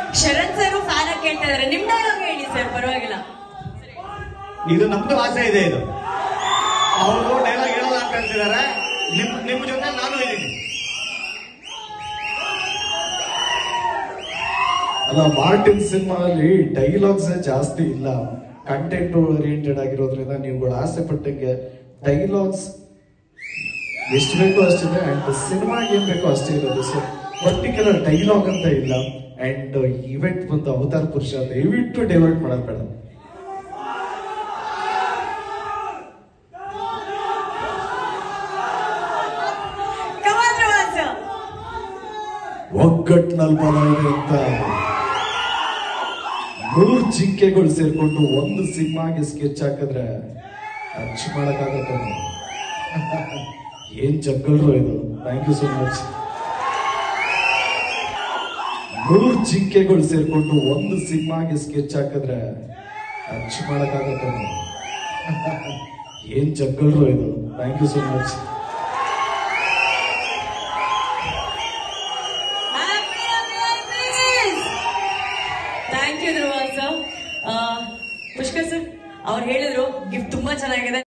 ಶರತ್ sir fan ಕೇಳ್ತಾ ಇದಾರೆ, ನಿಮ್ ಡೈಲಾಗ್ ಹೇಳಿ ಸರ್, ಪರವಾಗಿಲ್ಲ. ಇದು ನಮ್ದು ಆಸೆ ಇದೆ, ಇದು ಅವರು ಡೈಲಾಗ್ ಹೇಳಲ್ಲ ಅಂತ ಹೇಳ್ತಿದ್ದಾರೆ. ನಿಮ್ಮ ಜೊತೆ ನಾನು ಇದ್ದೀನಿ. ಅಲ್ಲ, ಮಾರ್ಟಿನ್ ಸಿನಿಮಾದಲ್ಲಿ ಡೈಲಾಗ್ಸ್ ಜಾಸ್ತಿ ಇಲ್ಲ, ಕಂಟೆಂಟ್ ಓರಿಯೆಂಟೆಡ್ ಆಗಿರೋದ್ರಿಂದ ನೀವುಗಳು ಆಸೆ ಪಟ್ಟಂಗೆ ಡೈಲಾಗ್ಸ್ ಎಷ್ಟು ಬೇಕೋ ಅಷ್ಟಿದೆ ಅಂಡ್ ಸಿನಿಮಾಗೆ ಏನ್ ಬೇಕೋ ಅಷ್ಟೇ ಇರೋದು. ಸೊ ಪರ್ಟಿಕ್ಯುಲರ್ ಡೈಲಾಗ್ ಅಂತ ಇಲ್ಲ. ಅಂಡ್ ಇವೆಂಟ್ ಬಂದು ಅವತಾರ ಪುರುಷ ದಯವಿಟ್ಟು ಡೈವರ್ಟ್ ಮಾಡೋದು ಬೇಡ. ಒಗ್ಗಟ್ಟಿನಲ್ಲಿ ಬಲ ಇದೆ ಅಂತ 3 ಜಿಂಕೆಗಳು ಸೇರ್ಕೊಂಡು ಒಂದು ಸಿನಿಮಾಗೆ ಸ್ಕೆಚ್ ಹಾಕಿದ್ರೆ ಅಚ್ಚು ಮಾಡಕ್ಕಾಗತ್ತ? ಏನ್ ಜಗ್ಗಲ್ರು ಇದು. Thank you so much. 3 ಜಿಂಕೆಗಳು ಸೇರ್ಕೊಂಡು ಒಂದು ಸಿನಿಮಾಗೆ ಸ್ಕೆಚ್ ಹಾಕಿದ್ರೆ ಅಚ್ಚು ಮಾಡಕ್ಕಾಗತ್ತ? ಏನ್ ಜಗ್ಗಲ್ರು ಇದು. Thank you so much. Thank you Dhruva sir. Pushkar sir ಅವ್ರು ಹೇಳಿದ್ರು ಗಿಫ್ಟ್ ತುಂಬಾ ಚೆನ್ನಾಗಿದೆ.